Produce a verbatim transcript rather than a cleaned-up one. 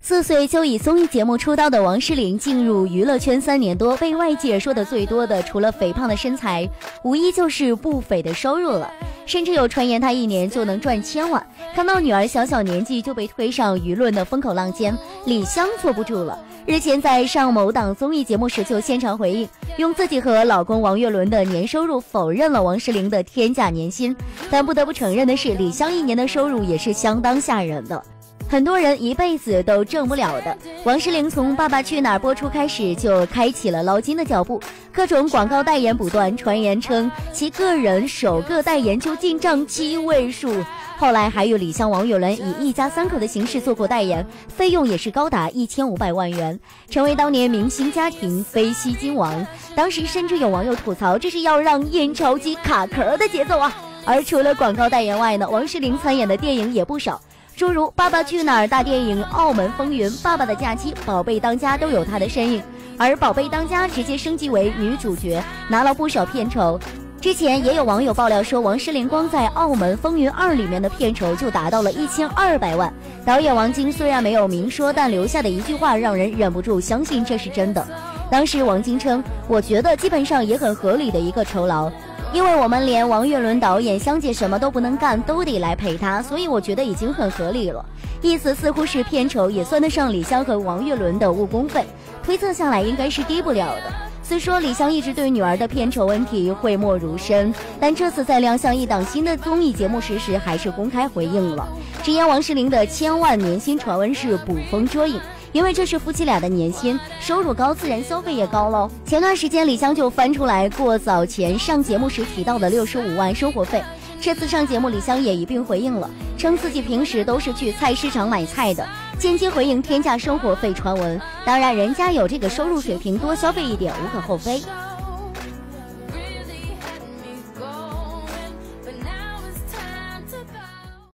四岁就以综艺节目出道的王诗龄进入娱乐圈三年多，被外界说的最多的，除了肥胖的身材，无疑就是不菲的收入了。甚至有传言她一年就能赚千万。看到女儿小小年纪就被推上舆论的风口浪尖，李湘坐不住了。日前在上某档综艺节目时就现场回应，用自己和老公王岳伦的年收入否认了王诗龄的天价年薪。但不得不承认的是，李湘一年的收入也是相当吓人的。很多人一辈子都挣不了的。王诗龄从《爸爸去哪儿》播出开始就开启了捞金的脚步，各种广告代言不断，传言称其个人首个代言就进账七位数。后来还有李湘、王岳伦以一家三口的形式做过代言，费用也是高达一千五百万元，成为当年明星家庭非吸金王。当时甚至有网友吐槽，这是要让印钞机卡壳的节奏啊！而除了广告代言外呢，王诗龄参演的电影也不少。诸如《爸爸去哪儿》大电影、《澳门风云》、《爸爸的假期》、《宝贝当家》都有她的身影，而《宝贝当家》直接升级为女主角，拿了不少片酬。之前也有网友爆料说，王诗龄光在《澳门风云二》里面的片酬就达到了一千二百万。导演王晶虽然没有明说，但留下的一句话让人忍不住相信这是真的。当时王晶称：“我觉得基本上也很合理的一个酬劳。”因为我们连王岳伦导演、香姐什么都不能干，都得来陪他，所以我觉得已经很合理了。意思似乎是片酬也算得上李湘和王岳伦的误工费，推测下来应该是低不了的。虽说李湘一直对女儿的片酬问题讳莫如深，但这次在亮相一档新的综艺节目时时还是公开回应了，直言王诗龄的千万年薪传闻是捕风捉影。因为这是夫妻俩的年薪，收入高，自然消费也高喽。前段时间李湘就翻出来过早前上节目时提到的六十五万生活费，这次上节目李湘也一并回应了，称自己平时都是去菜市场买菜的，间接回应天价生活费传闻。当然人家有这个收入水平，多消费一点无可厚非。